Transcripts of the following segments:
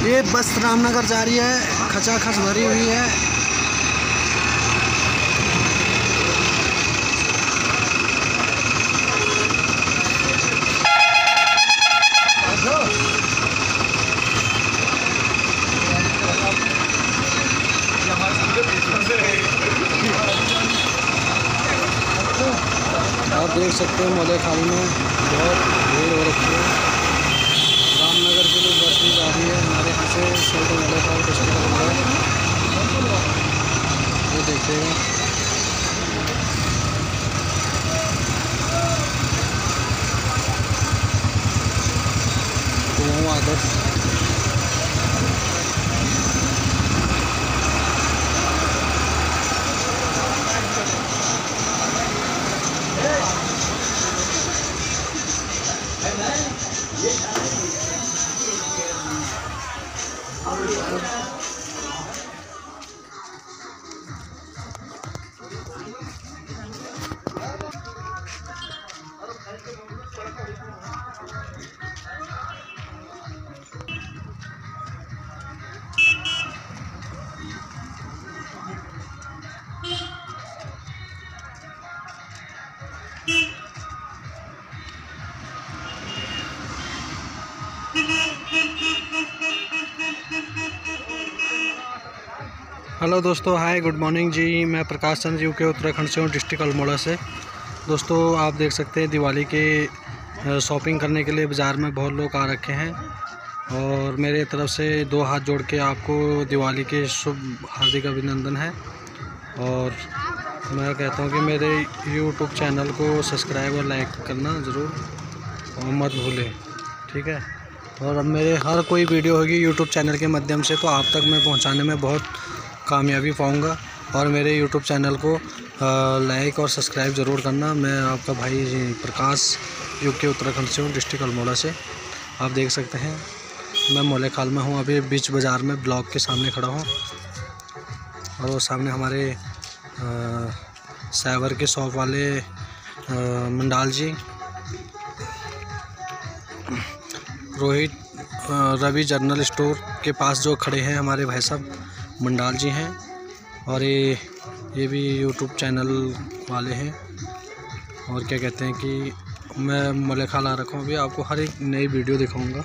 ये बस रामनगर जा रही है, खचाखच भरी हुई है। आप देख सकते हैं मोले खाल में बहुत भीड़ हो रखी है। रामनगर के लिए बस भी जा रही है हमारे यहाँ से सल्ट मोले खाल डिस्ट्रिक्ट। ये देखिएगा, तो आदर्श हेलो दोस्तों, हाय गुड मॉर्निंग जी। मैं प्रकाश चंद्र यूके उत्तराखंड से हूँ, डिस्ट्रिक्ट अल्मोड़ा से। दोस्तों आप देख सकते हैं दिवाली के शॉपिंग करने के लिए बाज़ार में बहुत लोग आ रखे हैं और मेरे तरफ से 2 हाथ जोड़ के आपको दिवाली के शुभ हार्दिक अभिनंदन है। और मैं कहता हूँ कि मेरे यूट्यूब चैनल को सब्सक्राइब और लाइक करना ज़रूर और मत भूलें, ठीक है। और अब मेरे हर कोई वीडियो होगी यूट्यूब चैनल के माध्यम से तो आप तक मैं पहुँचाने में बहुत कामयाबी पाऊंगा। और मेरे यूट्यूब चैनल को लाइक और सब्सक्राइब ज़रूर करना। मैं आपका भाई प्रकाश यूके उत्तराखंड से हूँ, डिस्ट्रिक्ट अल्मोड़ा से। आप देख सकते हैं मैं मोले खाल में हूँ, अभी बीच बाज़ार में ब्लॉक के सामने खड़ा हूँ। और वो सामने हमारे साइबर के शॉप वाले मंडाल जी, रोहित रवि जनरल स्टोर के पास जो खड़े हैं हमारे भाई साहब मंडाल जी हैं। और ये भी यूट्यूब चैनल वाले हैं। और क्या कहते हैं कि मैं मोले खाल आ रखा हूँ, अभी आपको हर एक नई वीडियो दिखाऊंगा।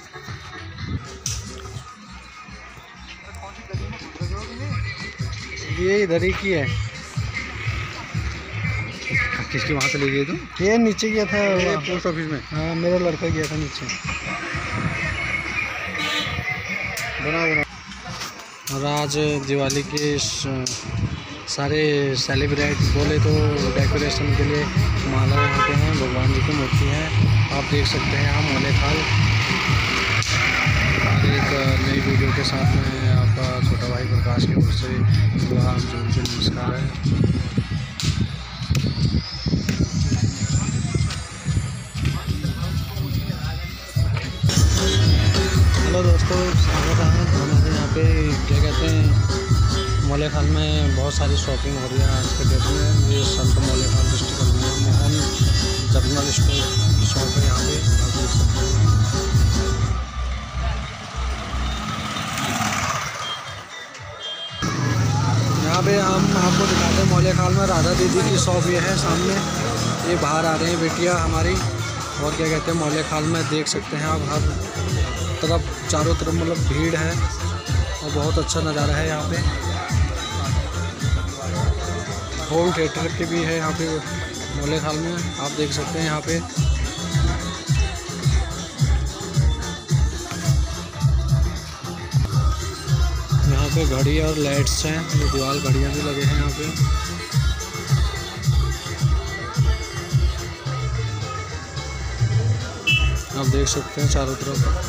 ये इधर ही की है। किसके वहाँ से ले गए तुम? ये नीचे गया था पोस्ट ऑफिस में। हाँ, मेरा लड़का गया था नीचे। बना और आज दिवाली के सारे सेलिब्रेट बोले तो डेकोरेशन के लिए माला होते हैं, भगवान जी की मूर्ति है। आप देख सकते हैं यहाँ मोले खाल। और एक नई वीडियो के साथ में आपका छोटा भाई प्रकाश की ओर से नमस्कार है। हेलो दोस्तों, स्वागत है हमारे यहाँ पे। क्या कहते हैं मोले खाल में बहुत सारी शॉपिंग हो रही है आज के डेट में। ये संत Mole Khal district Almora Mohan general store की शॉप है। यहाँ पे आप देख सकते हैं। यहाँ पे हम आपको दिखाते हैं मोले खाल में राधा दीदी की शॉप ये है सामने। ये बाहर आ रहे हैं बेटियाँ हमारी। और क्या कहते हैं मोले खाल में देख सकते हैं आप हर तरफ चारों तरफ मतलब भीड़ है और बहुत अच्छा नज़ारा है यहाँ पे। होम थिएटर के भी है यहाँ पे मोले खाल में, आप देख सकते हैं यहाँ पे। यहाँ पे घड़ी और लाइट्स हैं, ये दीवार घड़ियाँ भी लगे हैं यहाँ पे। आप देख सकते हैं चारों तरफ।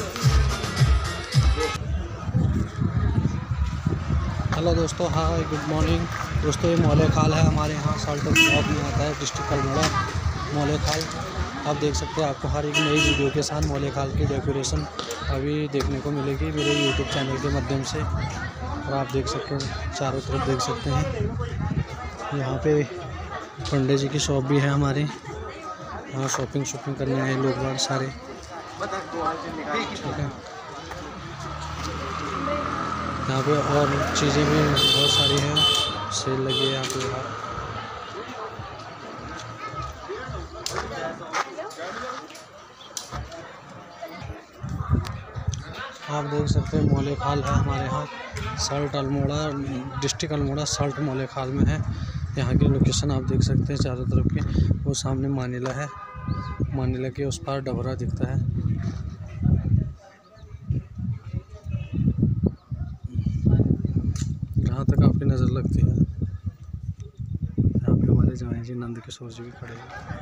हेलो दोस्तों, हाय गुड मॉर्निंग दोस्तों। ये मोले खाल है हमारे यहाँ सल्ट ब्लॉक में आता है, डिस्ट्रिक्ट अल्मोड़ा मोले खाल। आप देख सकते हैं आपको हर एक नई वीडियो के साथ मोले खाल की डेकोरेशन अभी देखने को मिलेगी मेरे यूट्यूब चैनल के माध्यम से। और आप देख सकते हैं चारों तरफ देख सकते हैं। यहाँ पे पंडित जी की शॉप भी है हमारे यहाँ। शॉपिंग करने आए लोग बाहर सारे, ठीक है। यहाँ पे और चीज़ें भी बहुत सारी हैं, सेल लगी है यहाँ पे। आप देख सकते हैं मोले खाल है हमारे यहाँ, सल्ट अल्मोड़ा, डिस्ट्रिक्ट अल्मोड़ा सल्ट मोले खाल में है। यहाँ की लोकेशन आप देख सकते हैं चारों तरफ की। वो सामने मानिला है, मानिला के उस पार डबरा दिखता है। यहाँ तक आपकी नज़र लगती है। यहाँ पे हमारे जवाई जी नंद किशोर जी भी खड़े हैं।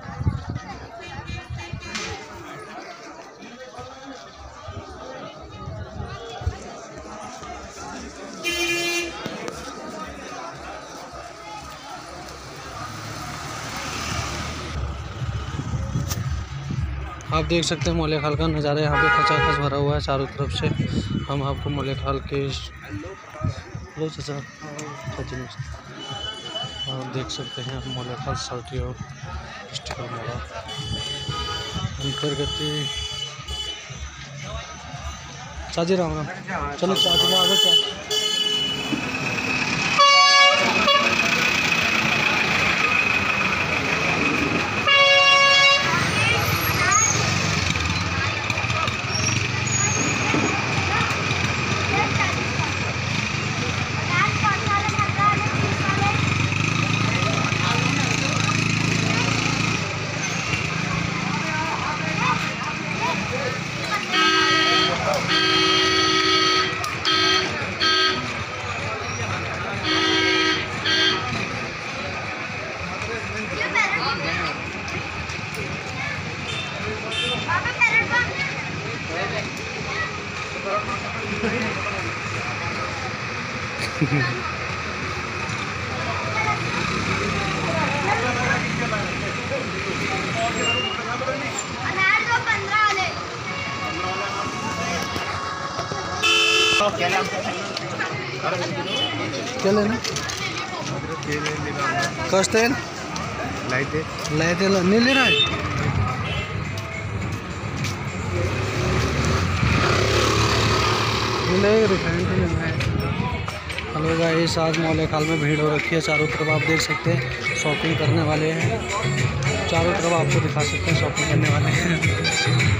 आप देख सकते हैं मोले खाल का नज़ारा, यहाँ पे खचाखच भरा हुआ है चारों तरफ से। हम आपको मोले खाल के आप देख सकते हैं मोले खाल सल्टी और डिस्ट्रिक्ट अल्मोड़ा अंतर्गत। चाची राम राम, चलो चाची आ गए। क्या लेना? कस तेल लाई तेल नहीं ले रहा है। रिफाइंड लेना है। हेलो गाइस, आज मोले खाल में भीड़ हो रखी है चारों तरफ। आप देख सकते हैं शॉपिंग करने वाले हैं, चारों तरफ आपको दिखा सकते हैं शॉपिंग करने वाले हैं।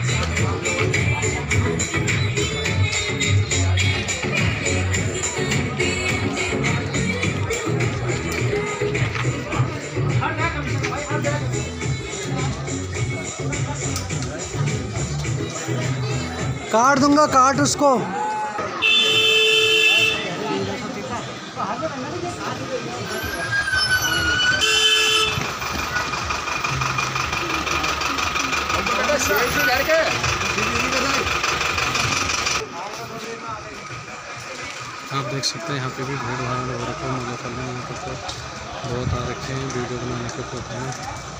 काट दूंगा, काट उसको। आप देख सकते हैं यहाँ पे भी भीड़ भाड़ हो रखा है मोले खाल में। यहाँ पर तो बहुत आ रखे हैं वीडियो बनाने के प्रोग्राम में।